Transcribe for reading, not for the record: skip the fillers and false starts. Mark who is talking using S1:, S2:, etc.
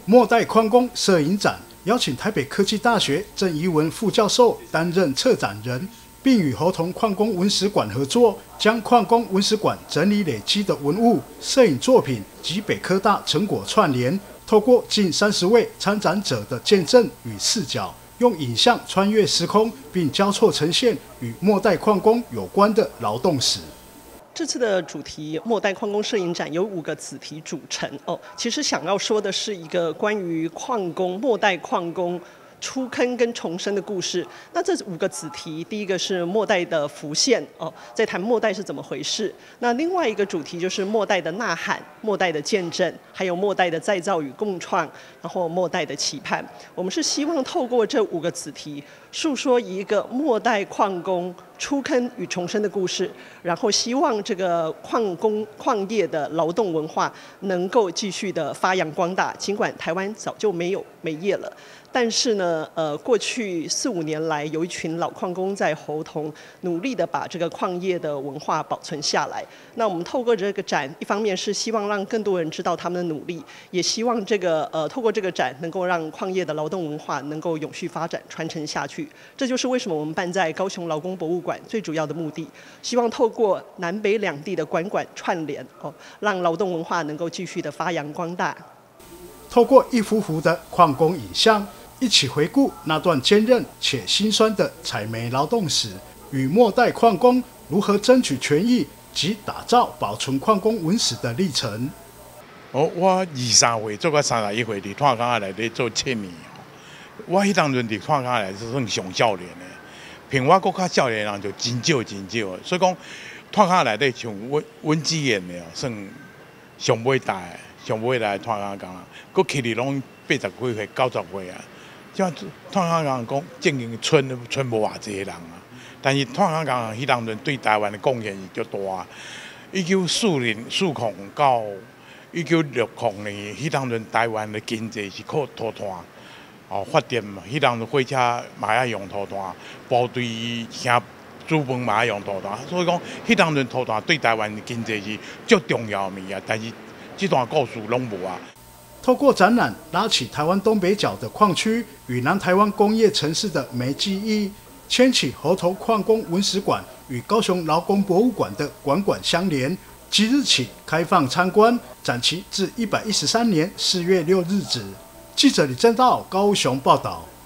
S1: 末代矿工摄影展邀请台北科技大学郑怡文副教授担任策展人，并与猴硐矿工文史馆合作，将矿工文史馆整理累积的文物、摄影作品及北科大成果串联，透过近30位参展者的见证与视角，用影像穿越时空，并交错呈现与末代矿工有关的劳动史。
S2: 这次的主题末代矿工摄影展由5个子题组成其实想要说的是一个关于矿工、末代矿工出坑跟重生的故事。那这5个子题，第一个是末代的浮现在谈末代是怎么回事。那另外一个主题就是末代的呐喊、末代的见证，还有末代的再造与共创，然后末代的期盼。我们是希望透过这5个子题，述说一个末代矿工出坑与重生的故事，然后希望这个矿业的劳动文化能够继续的发扬光大。尽管台湾早就没有煤业了，但是呢，过去4、5年来，有一群老矿工在猴硐努力的把这个矿业的文化保存下来。那我们透过这个展，一方面是希望让更多人知道他们的努力，也希望这个透过这个展，能够让矿业的劳动文化能够永续发展、传承下去。这就是为什么我们办在高雄劳工博物馆最主要的目的，希望透过南北两地的馆串联让劳动文化能够继续的发扬光大。
S1: 透过一幅幅的矿工影像，一起回顾那段坚韧且辛酸的采煤劳动史，与末代矿工如何争取权益及打造保存矿工文史的历程。
S3: 我23岁做到31岁，伫炭坑内底做7年。我迄当阵伫炭坑内是算上少年的，比我搁较少年人就真少，所以讲炭坑内底像阮姊演的算上尾代炭坑工，搁去哩拢80几岁、90岁啊。像炭坑工讲正经村无偌济人啊，但是炭坑工迄当阵对台湾的贡献是足大。1940到1960年，迄当阵台湾的经济是靠土炭发电嘛。迄当阵火车嘛爱用土炭，部队行煮饭嘛爱用土炭，所以讲迄当阵土炭对台湾的经济是足重要的物啊。但是这段故事拢无啊。
S1: 透过展览，拉起台湾东北角的矿区与南台湾工业城市的煤记忆，牵起猴硐矿工文史馆与高雄劳工博物馆的馆相连。即日起开放参观，展期至113年4月6日止。记者李正道高雄报道。